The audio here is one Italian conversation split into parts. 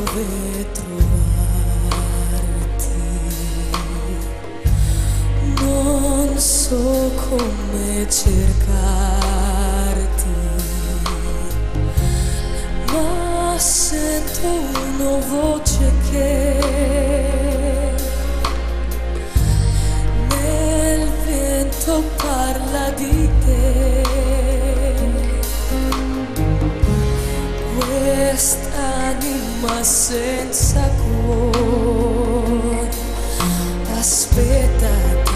dove trovarti, non so come cercarti, ma sento una voce che nel vento parla di te. Quest'anima senza cuore aspettati,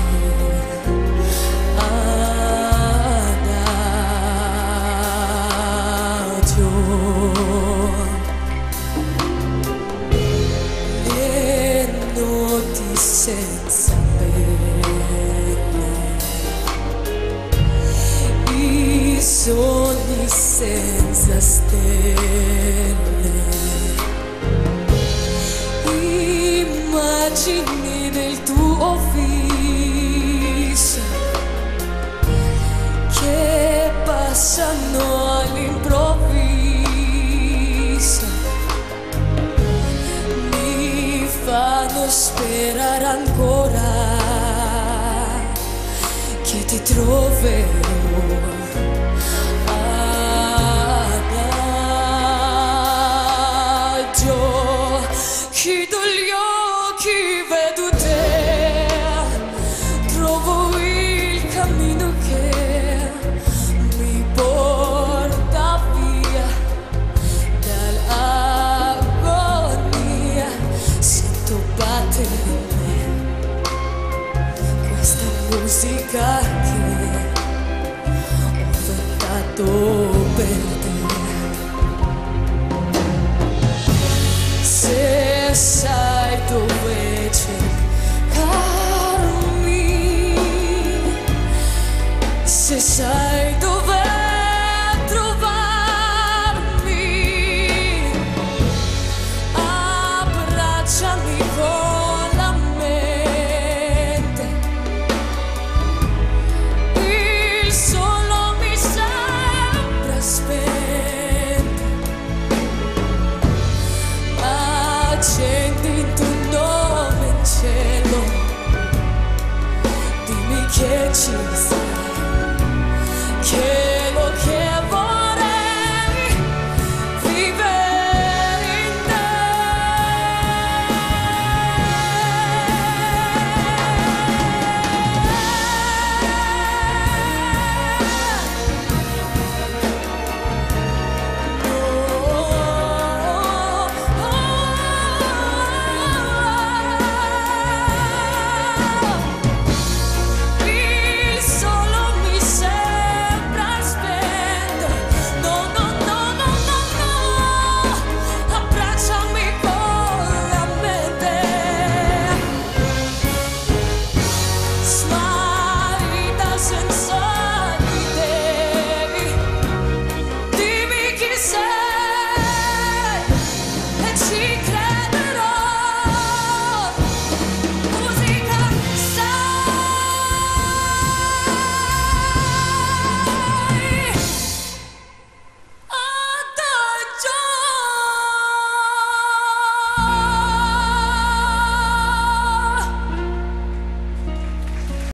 adagio. Le noti senza pelle, i sogni senza stelle, immagini del tuo viso che passano all'improvviso, mi fanno sperare ancora che ti troverò. Chiudo gli occhi, vedo te, trovo il cammino che mi porta via dall'agonia. Sento battere in me questa musica che ho inventato per te. Se sai dove cercarmi, se sai dove trovarmi, abbracciami con la mente, il sole mi sembra spento,